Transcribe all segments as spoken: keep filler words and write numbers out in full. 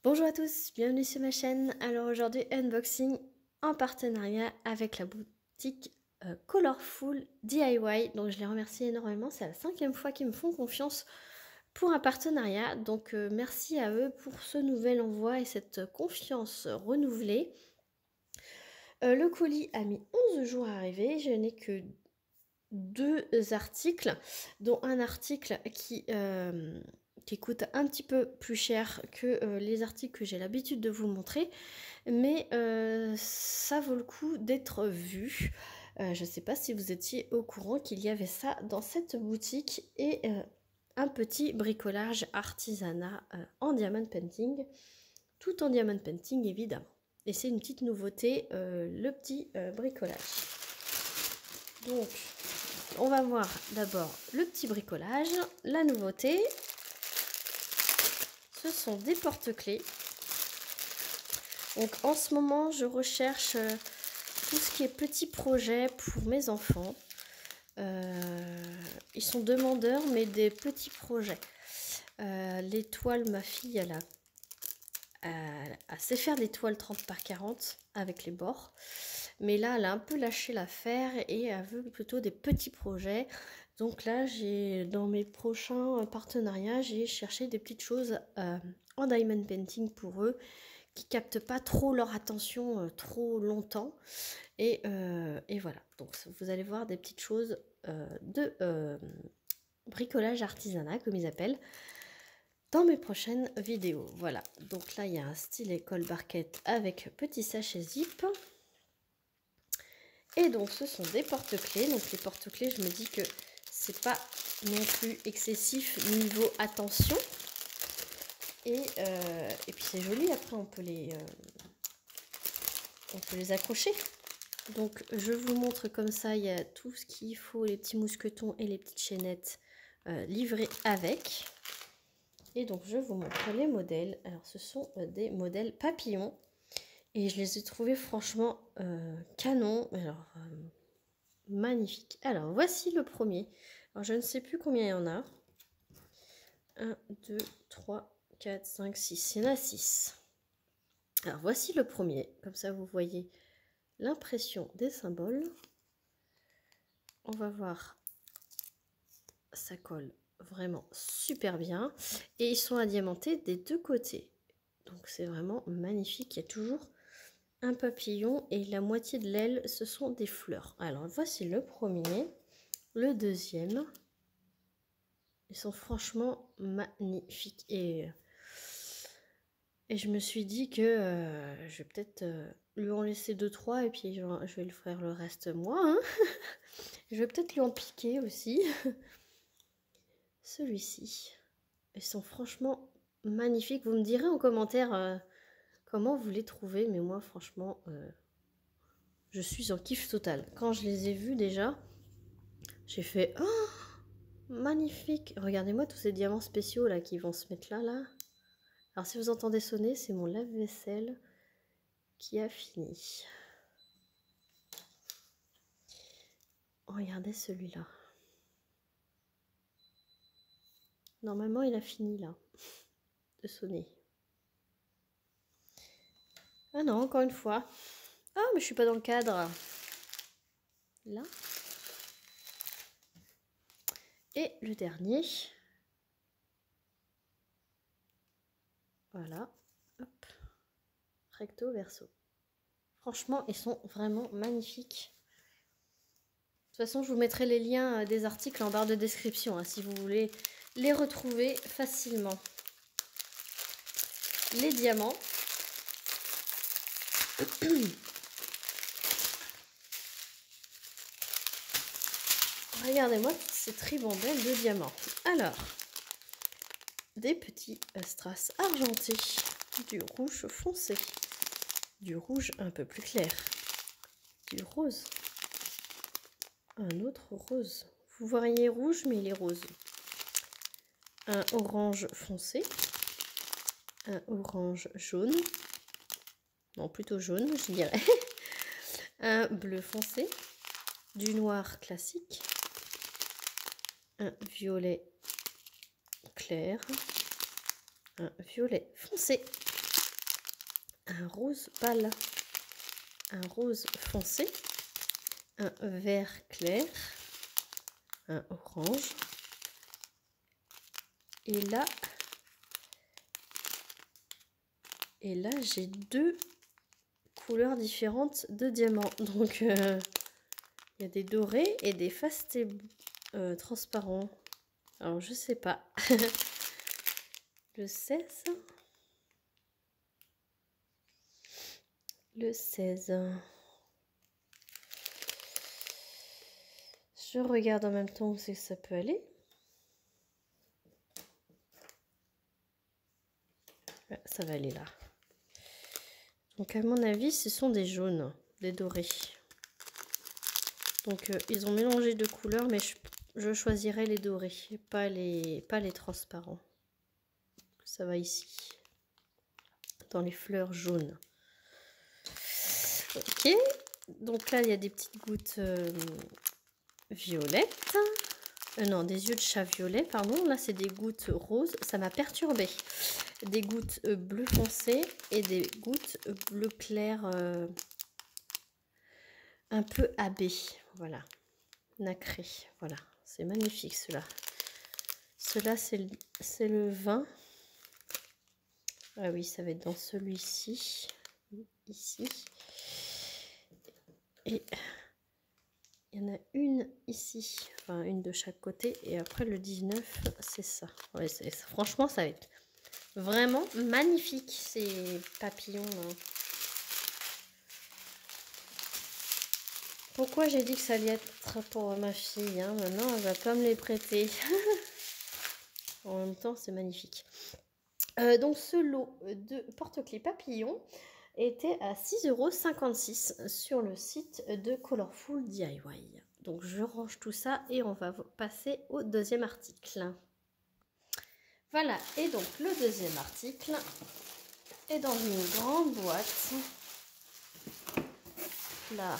Bonjour à tous, bienvenue sur ma chaîne. Alors aujourd'hui, unboxing en partenariat avec la boutique euh, Colorful D I Y. Donc je les remercie énormément, c'est la cinquième fois qu'ils me font confiance pour un partenariat. Donc euh, merci à eux pour ce nouvel envoi et cette confiance renouvelée. Euh, le colis a mis onze jours à arriver, je n'ai que deux articles, dont un article qui... Euh, qui coûte un petit peu plus cher que euh, les articles que j'ai l'habitude de vous montrer, mais euh, ça vaut le coup d'être vu. Euh, je ne sais pas si vous étiez au courant qu'il y avait ça dans cette boutique et euh, un petit bricolage artisanat euh, en diamond painting, tout en diamond painting évidemment. Et c'est une petite nouveauté, euh, le petit euh, bricolage. Donc, on va voir d'abord le petit bricolage, la nouveauté. Ce sont des porte-clés. Donc en ce moment, je recherche euh, tout ce qui est petits projets pour mes enfants. Euh, ils sont demandeurs, mais des petits projets. Euh, les toiles, ma fille, elle a, elle, elle sait faire des toiles trente par quarante avec les bords. Mais là, elle a un peu lâché l'affaire et elle veut plutôt des petits projets. Donc là, j'ai dans mes prochains partenariats, j'ai cherché des petites choses euh, en diamond painting pour eux, qui captent pas trop leur attention euh, trop longtemps. Et, euh, et voilà, donc vous allez voir des petites choses euh, de euh, bricolage artisanat, comme ils appellent, dans mes prochaines vidéos. Voilà, donc là, il y a un stylet col barquette avec petit sachet zip. Et donc ce sont des porte-clés. Donc les porte-clés, je me dis que c'est pas non plus excessif niveau attention. Et, euh, et puis c'est joli, après on peut les, euh, on peut les accrocher. Donc je vous montre comme ça, il y a tout ce qu'il faut, les petits mousquetons et les petites chaînettes euh, livrées avec. Et donc je vous montre les modèles. Alors ce sont euh, des modèles papillons. Et je les ai trouvés franchement euh, canon. Alors, euh, magnifique. Alors, voici le premier. Alors, je ne sais plus combien il y en a. un, deux, trois, quatre, cinq, six. Il y en a six. Alors, voici le premier. Comme ça, vous voyez l'impression des symboles. On va voir. Ça colle vraiment super bien. Et ils sont adiamantés des deux côtés. Donc, c'est vraiment magnifique. Il y a toujours un papillon et la moitié de l'aile, ce sont des fleurs. Alors, voici le premier. Le deuxième. Ils sont franchement magnifiques. Et, et je me suis dit que euh, je vais peut-être euh, lui en laisser deux trois et puis je, je vais le faire le reste moi. Hein. Je vais peut-être lui en piquer aussi. Celui-ci. Ils sont franchement magnifiques. Vous me direz en commentaire euh, comment vous les trouvez. Mais moi, franchement, euh, je suis en kiff total. Quand je les ai vus déjà, j'ai fait... Oh, magnifique. Regardez-moi tous ces diamants spéciaux là qui vont se mettre là, là. Alors si vous entendez sonner, c'est mon lave-vaisselle qui a fini. Regardez celui-là. Normalement, il a fini là de sonner. Ah non, encore une fois. Ah, mais je suis pas dans le cadre. Là. Et le dernier. Voilà. Hop. Recto verso. Franchement, ils sont vraiment magnifiques. De toute façon, je vous mettrai les liens des articles en barre de description, hein, si vous voulez les retrouver facilement. Les diamants. Regardez-moi ces tribandelles de diamants. Alors, des petits strass argentés, du rouge foncé, du rouge un peu plus clair, du rose, un autre rose. Vous voyez rouge, mais il est rose. Un orange foncé, un orange jaune, non plutôt jaune je dirais, un bleu foncé, du noir classique, un violet clair, un violet foncé un rose pâle, un rose foncé, un vert clair, un orange. Et là, et là j'ai deux couleurs différentes de diamants. Donc euh, il y a des dorés et des fastés euh, transparents. Alors je sais pas. Le seize. Le seize. Je regarde en même temps où c'est que ça peut aller. Ouais, ça va aller là. Donc à mon avis, ce sont des jaunes, des dorés. Donc euh, ils ont mélangé deux couleurs, mais je, je choisirai les dorés, pas les, pas les transparents. Ça va ici, dans les fleurs jaunes. Ok, donc là il y a des petites gouttes euh, violettes. Euh, non, des yeux de chat violet, pardon. Là c'est des gouttes roses, ça m'a perturbé. Des gouttes euh, bleu foncé et des gouttes euh, bleu clair euh, un peu abbé. Voilà, nacré. Voilà, c'est magnifique cela. Cela c'est le, c'est le vingt. Ah oui, ça va être dans celui-ci. Ici. Et il y en a une ici. Enfin, une de chaque côté. Et après le dix-neuf, c'est ça. Ouais, c'est, franchement, ça va être vraiment magnifique ces papillons là. Pourquoi j'ai dit que ça allait être pour ma fille, hein? Maintenant elle va pas me les prêter. En même temps c'est magnifique. Euh, donc ce lot de porte-clés papillons était à six euros cinquante-six sur le site de Colorful D I Y. Donc je range tout ça et on va passer au deuxième article. Voilà, et donc le deuxième article est dans une grande boîte. Là.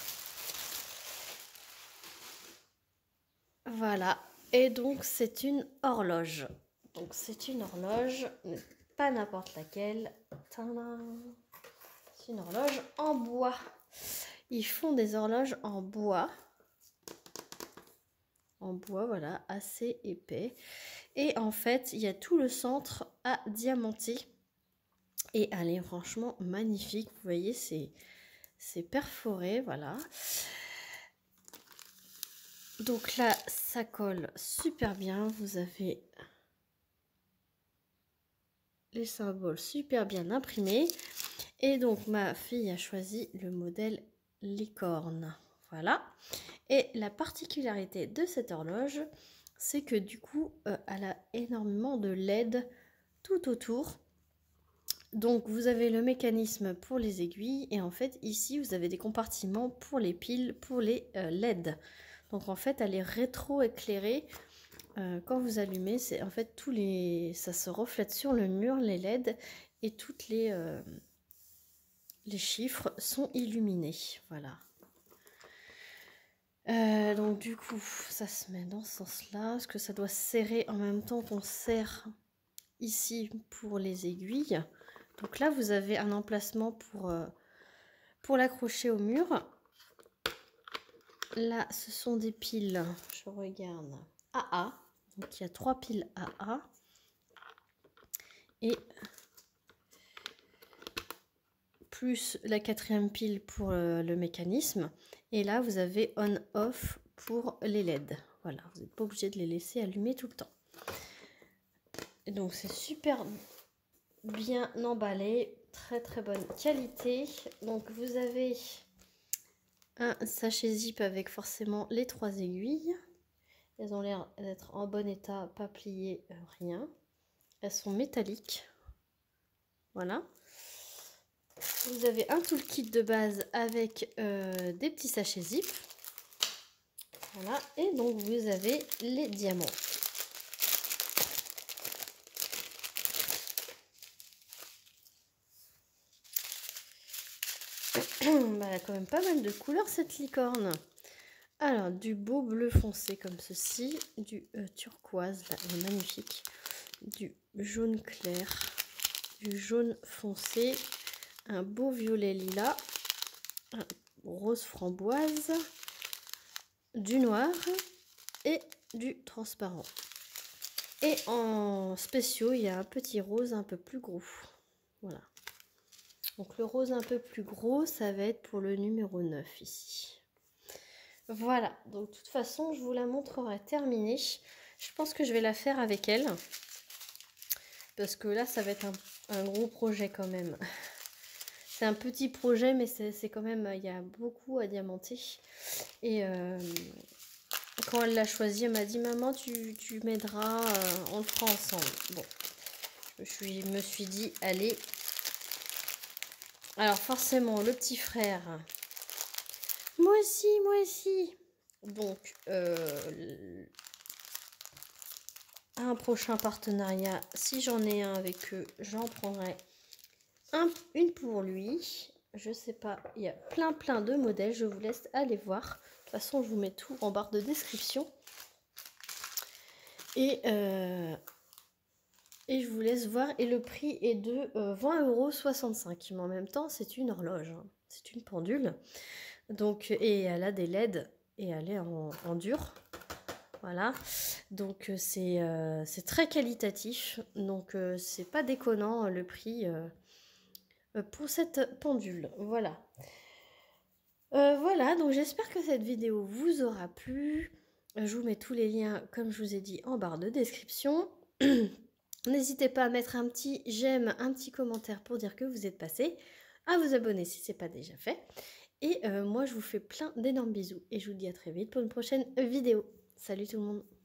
Voilà, et donc c'est une horloge. Donc c'est une horloge, mais pas n'importe laquelle. C'est une horloge en bois. Ils font des horloges en bois. En bois, voilà, assez épais. Et en fait, il y a tout le centre à diamanter. Et elle est franchement magnifique. Vous voyez, c'est c'est perforé, voilà. Donc là, ça colle super bien. Vous avez les symboles super bien imprimés. Et donc, ma fille a choisi le modèle licorne. Voilà. Et la particularité de cette horloge, c'est que du coup, euh, elle a énormément de L E D tout autour. Donc, vous avez le mécanisme pour les aiguilles. Et en fait, ici, vous avez des compartiments pour les piles, pour les euh, L E D. Donc, en fait, elle est rétro-éclairée. Euh, quand vous allumez, c'est en fait tous les, ça se reflète sur le mur, les L E D. Et toutes les... Euh, les chiffres sont illuminés, voilà. Euh, donc du coup, ça se met dans ce sens-là, parce que ça doit serrer en même temps qu'on serre ici pour les aiguilles. Donc là, vous avez un emplacement pour, euh, pour l'accrocher au mur. Là, ce sont des piles, je regarde, A A. Donc il y a trois piles A A. Et plus la quatrième pile pour euh, le mécanisme. Et là, vous avez on-off pour les L E D. Voilà, vous n'êtes pas obligé de les laisser allumer tout le temps. Et donc, c'est super bien emballé. Très, très bonne qualité. Donc, vous avez un sachet zip avec forcément les trois aiguilles. Elles ont l'air d'être en bon état, pas pliées, euh, rien. Elles sont métalliques. Voilà. Vous avez un toolkit de base avec euh, des petits sachets zip. Voilà. Et donc, vous avez les diamants. Bah, elle a quand même pas mal de couleurs, cette licorne. Alors, du beau bleu foncé comme ceci. Du euh, turquoise, là, il est magnifique. Du jaune clair. Du jaune foncé. un beau violet lilas, un rose framboise, du noir et du transparent. Et en spéciaux, il y a un petit rose un peu plus gros. Voilà. Donc le rose un peu plus gros, ça va être pour le numéro neuf ici. Voilà, donc de toute façon, je vous la montrerai terminée. Je pense que je vais la faire avec elle. Parce que là, ça va être un, un gros projet quand même. C'est un petit projet, mais c'est quand même, il y a beaucoup à diamanter. Et euh, quand elle l'a choisi, elle m'a dit, maman, tu, tu m'aideras, euh, on le fera ensemble. Bon, je me suis, me suis dit, allez. Alors forcément, le petit frère, moi aussi, moi aussi. Donc, euh, un prochain partenariat, si j'en ai un avec eux, j'en prendrai un, une pour lui. Je sais pas, il y a plein plein de modèles, je vous laisse aller voir. De toute façon, je vous mets tout en barre de description. Et, euh, et je vous laisse voir. Et le prix est de euh, vingt euros soixante-cinq. Mais en même temps, c'est une horloge. Hein. C'est une pendule. Donc, et elle a des L E D et elle est en, en dur. Voilà. Donc, c'est euh, c'est très qualitatif. Donc, euh, c'est pas déconnant le prix euh, pour cette pendule. Voilà. Euh, voilà, donc j'espère que cette vidéo vous aura plu. Je vous mets tous les liens, comme je vous ai dit, en barre de description. N'hésitez pas à mettre un petit j'aime, un petit commentaire pour dire que vous êtes passé, à vous abonner si ce n'est pas déjà fait. Et euh, moi, je vous fais plein d'énormes bisous et je vous dis à très vite pour une prochaine vidéo. Salut tout le monde!